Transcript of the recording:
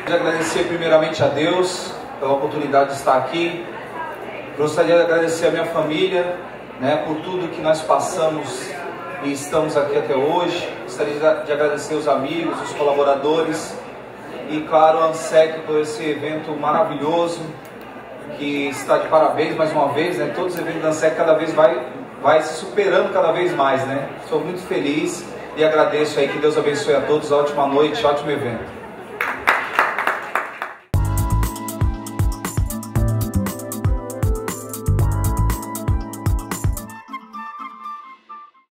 Agradecer primeiramente a Deus pela oportunidade de estar aqui. Gostaria de agradecer a minha família, por tudo que nós passamos e estamos aqui até hoje. Gostaria de agradecer os amigos, os colaboradores e, claro, a ANSEC por esse evento maravilhoso, que está de parabéns mais uma vez, Todos os eventos da ANSEC cada vez vai se superando cada vez mais, Estou muito feliz e agradeço aí, que Deus abençoe a todos, ótima noite, ótimo evento.